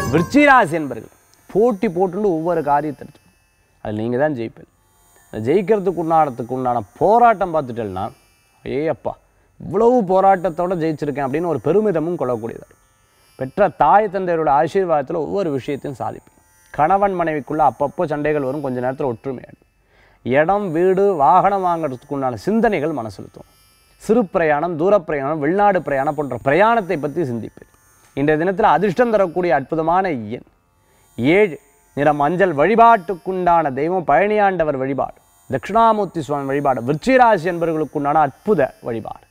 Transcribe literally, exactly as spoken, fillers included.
விருச்சிகராசி என்பர்கள் போட்டி போட்டுண்டு ஒவ்வொரு காரியத்தை எடுத்து அதில் நீங்கள் தான் ஜெயிப்பீங்க. அந்த ஜெயிக்கிறதுக்கு உண்டானத்துக்கு உண்டான போராட்டம் பார்த்துட்டேன்னா ஏ அப்பா இவ்வளவு போராட்டத்தோடு ஜெயிச்சிருக்கேன் அப்படின்னு ஒரு பெருமிதமும் கொள்ளக்கூடியதாக. பெற்ற தாய் தந்தையரோட ஆசீர்வாதத்தில் ஒவ்வொரு விஷயத்தையும் சாதிப்பேன். கணவன் மனைவிக்குள்ளே அப்பப்போ சண்டைகள் வரும், கொஞ்சம் நேரத்தில் ஒற்றுமையாடும். இடம் வீடு வாகனம் வாங்கிறதுக்கு உண்டான சிந்தனைகள் மனசெலுத்தும். சிறு பிரயாணம், தூர பிரயாணம், வெளிநாடு பிரயாணம் போன்ற பிரயாணத்தை பற்றி சிந்திப்பேன். இன்றைய தினத்தில் அதிர்ஷ்டம் தரக்கூடிய அற்புதமான எண் ஏழு. நிறம் மஞ்சள். வழிபாட்டுக்குண்டான தெய்வம் பழனியாண்டவர் வழிபாடு, தட்சிணாமூர்த்தி சுவாமி வழிபாடு, விருச்சிகராசி என்பவர்களுக்குண்டான அற்புத வழிபாடு.